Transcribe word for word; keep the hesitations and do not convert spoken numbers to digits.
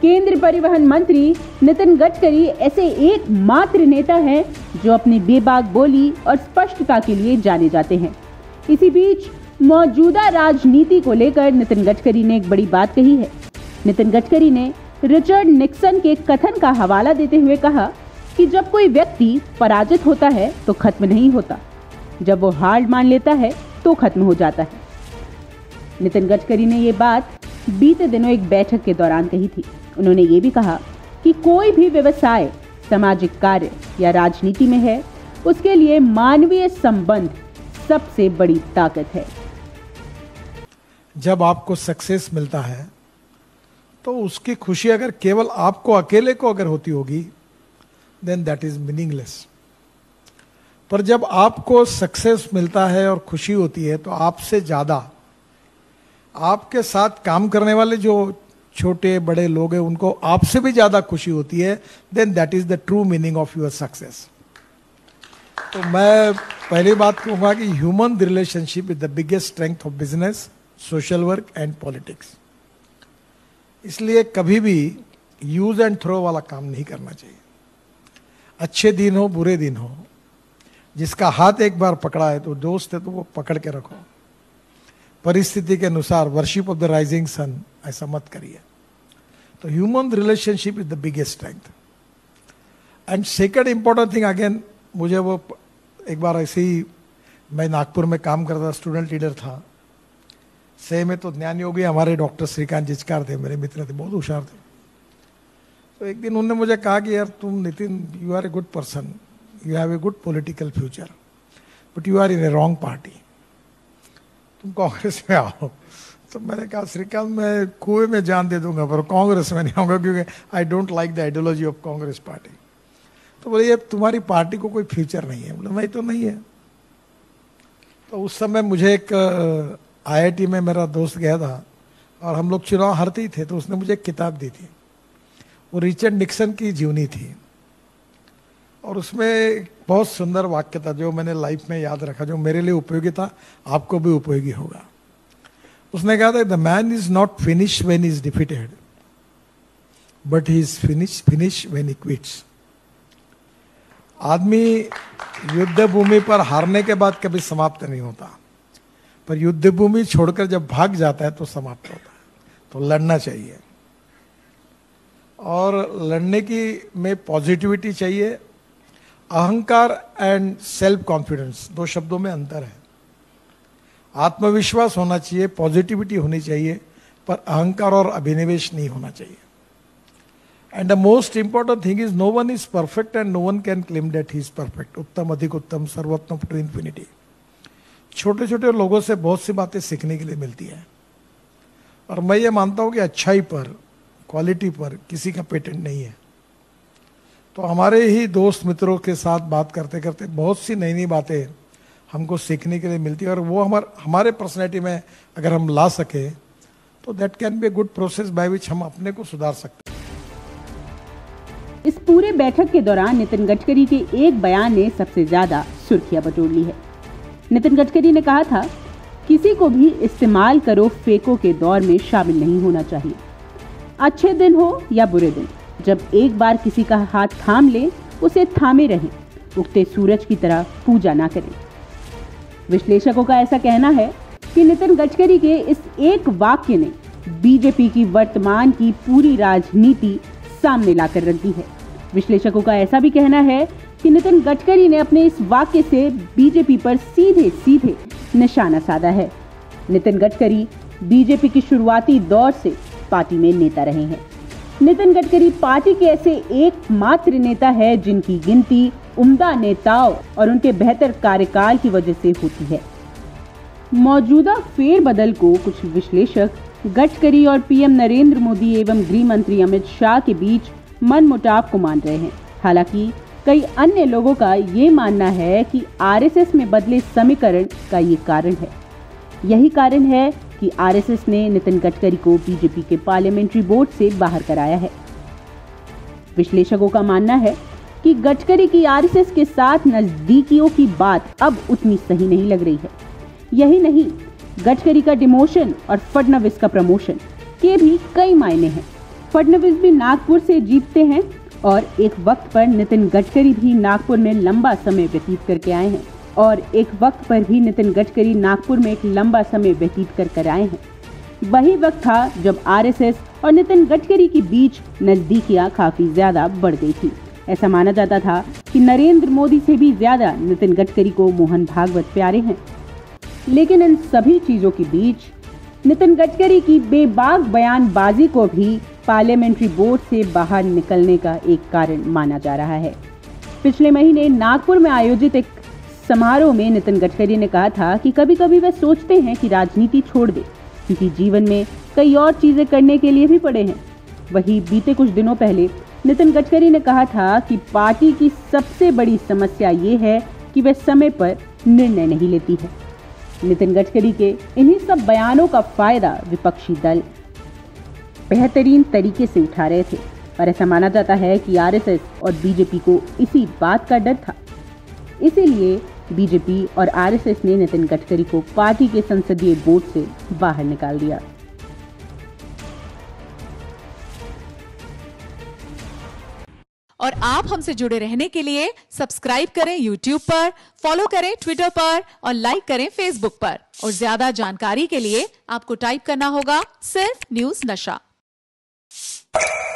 केंद्रीय परिवहन मंत्री नितिन गडकरी ऐसे एकमात्र नेता हैं जो अपनी बेबाक बोली और स्पष्टता के लिए जाने जाते हैं। इसी बीच मौजूदा राजनीति को लेकर नितिन गडकरी ने एक बड़ी बात कही है। नितिन गडकरी ने रिचर्ड निक्सन के कथन का हवाला देते हुए कहा कि जब कोई व्यक्ति पराजित होता है तो खत्म नहीं होता, जब वो हार मान लेता है तो खत्म हो जाता है। नितिन गडकरी ने ये बात बीते दिनों एक बैठक के दौरान कही थी। उन्होंने ये भी कहा कि कोई भी व्यवसाय, सामाजिक कार्य या राजनीति में है, उसके लिए मानवीय संबंध सबसे बड़ी ताकत है। जब आपको सक्सेस मिलता है तो उसकी खुशी अगर केवल आपको अकेले को अगर होती होगी, देन दैट इज मीनिंगलेस। पर जब आपको सक्सेस मिलता है और खुशी होती है तो आपसे ज्यादा आपके साथ काम करने वाले जो छोटे बड़े लोग हैं उनको आपसे भी ज्यादा खुशी होती है, then that is the true meaning of your success. तो मैं पहली बात कहूंगा कि human relationship is the biggest strength of business, social work and politics. इसलिए कभी भी यूज एंड थ्रो वाला काम नहीं करना चाहिए। अच्छे दिन हो बुरे दिन हो, जिसका हाथ एक बार पकड़ा है तो दोस्त है तो वो पकड़ के रखो। परिस्थिति के अनुसार worship of the rising sun ऐसा मत करिए। तो human relationship is the biggest strength. And second important thing again, मुझे वो एक बार ऐसे ही, मैं नागपुर में काम करता था, स्टूडेंट लीडर था। से में तो ज्ञान योगी हमारे डॉक्टर श्रीकांत जिचकार थे, मेरे मित्र थे, बहुत होशियार थे। तो एक दिन उन्होंने मुझे कहा कि यार तुम Nitin, you are a good person, you have a good political future, but you are in a wrong party, तुम कांग्रेस में आओ। तो मैंने कहा श्रीकांत मैं कुएं में जान दे दूंगा पर कांग्रेस में नहीं आऊंगा, क्योंकि I don't like the ideology of Congress party. तो बोले ये तुम्हारी पार्टी को कोई फ्यूचर नहीं है। बोले नहीं तो नहीं है। तो उस समय मुझे एक आईआईटी में मेरा दोस्त गया था और हम लोग चुनाव हारते ही थे, तो उसने मुझे एक किताब दी थी, वो रिचर्ड निक्सन की जीवनी थी। और उसमें एक बहुत सुंदर वाक्य था जो मैंने लाइफ में याद रखा, जो मेरे लिए उपयोगी था, आपको भी उपयोगी होगा। उसने कहा था, the man is not finish when is defeated, but he is finish finish when he quits. आदमी युद्ध भूमि पर हारने के बाद कभी समाप्त नहीं होता, पर युद्ध भूमि छोड़कर जब भाग जाता है तो समाप्त होता है। तो लड़ना चाहिए, और लड़ने की में पॉजिटिविटी चाहिए। अहंकार एंड सेल्फ कॉन्फिडेंस, दो शब्दों में अंतर है। आत्मविश्वास होना चाहिए, पॉजिटिविटी होनी चाहिए, पर अहंकार और अभिनिवेश नहीं होना चाहिए। And the most important thing is no one is perfect and no one can claim that he is perfect. उत्तम, अधिक उत्तम, सर्वोत्तम टू इन्फिनिटी। छोटे छोटे लोगों से बहुत सी बातें सीखने के लिए मिलती है, और मैं ये मानता हूं कि अच्छाई पर, क्वालिटी पर किसी का पेटेंट नहीं है। तो हमारे ही दोस्त मित्रों के साथ बात करते करते बहुत सी नई नई बातें हमको सीखने के लिए मिलती है, और वो हमारे हमारे पर्सनैलिटी में अगर हम ला सके तो that can be a good process by which हम अपने को सुधार सकते हैं। इस पूरे बैठक के दौरान नितिन गडकरी के एक बयान ने सबसे ज्यादा सुर्खियां बटोर ली है। नितिन गडकरी ने कहा था, किसी को भी इस्तेमाल करो फेंको के दौर में शामिल नहीं होना चाहिए। अच्छे दिन हो या बुरे दिन, जब एक बार किसी का हाथ थाम ले उसे थामे रहें, उगते सूरज की तरह पूजा ना करें। विश्लेषकों का ऐसा कहना है कि नितिन गडकरी के इस एक वाक्य ने बीजेपी की वर्तमान की पूरी राजनीति सामने लाकर रख दी है। विश्लेषकों का ऐसा भी कहना है कि नितिन गडकरी ने अपने इस वाक्य से बीजेपी पर सीधे सीधे निशाना साधा है। नितिन गडकरी बीजेपी की शुरुआती दौर से पार्टी में नेता रहे हैं। नितिन गडकरी पार्टी के ऐसे एकमात्र नेता है जिनकी गिनती उम्दा नेताओं और उनके बेहतर कार्यकाल की वजह से होती है। मौजूदा फेरबदल को कुछ विश्लेषक गडकरी और पीएम नरेंद्र मोदी एवं गृह मंत्री अमित शाह के बीच मनमुटाव को मान रहे हैं। हालांकि कई अन्य लोगों का ये मानना है कि आरएसएस में बदले समीकरण का ये कारण है। यही कारण है कि आरएसएस ने नितिन गडकरी को बीजेपी के पार्लियामेंट्री बोर्ड से बाहर कराया है। विश्लेषकों का मानना है कि गडकरी की आरएसएस के साथ नजदीकियों की बात अब उतनी सही नहीं लग रही है। यही नहीं, गडकरी का डिमोशन और फडणवीस का प्रमोशन के भी कई मायने हैं। फडणवीस भी नागपुर से जीतते हैं और एक वक्त पर नितिन गडकरी भी नागपुर में लंबा समय व्यतीत करके आए हैं और एक वक्त पर भी नितिन गडकरी नागपुर में एक लंबा समय व्यतीत कर कर आए हैं। वही वक्त था जब आरएसएस और नितिन गडकरी के बीच नजदीकियां काफी ज्यादा बढ़ गई थी। ऐसा माना जाता था कि नरेंद्र मोदी से भी ज्यादा नितिन गडकरी को मोहन भागवत प्यारे हैं। लेकिन इन सभी चीजों के बीच नितिन गडकरी की बेबाक बयानबाजी को भी पार्लियामेंट्री बोर्ड से बाहर निकलने का एक कारण माना जा रहा है। पिछले महीने नागपुर में आयोजित एक समारोह में नितिन गडकरी ने कहा था कि कभी कभी वे सोचते हैं कि राजनीति छोड़ दे, क्योंकि जीवन में कई और चीजें करने के लिए भी पड़े हैं। वहीं बीते कुछ दिनों पहले नितिन गडकरी ने कहा था कि पार्टी की सबसे बड़ी समस्या ये है कि वे समय पर निर्णय नहीं लेती है। नितिन गडकरी के इन्हीं सब बयानों का फायदा विपक्षी दल बेहतरीन तरीके से उठा रहे थे और ऐसा माना जाता है कि आरएसएस और बीजेपी को इसी बात का डर था। इसीलिए बीजेपी और आरएसएस ने नितिन गडकरी को पार्टी के संसदीय बोर्ड से बाहर निकाल दिया। और आप हमसे जुड़े रहने के लिए सब्सक्राइब करें यूट्यूब पर, फॉलो करें ट्विटर पर और लाइक करें फेसबुक पर। और ज्यादा जानकारी के लिए आपको टाइप करना होगा सिर्फ न्यूज नशा।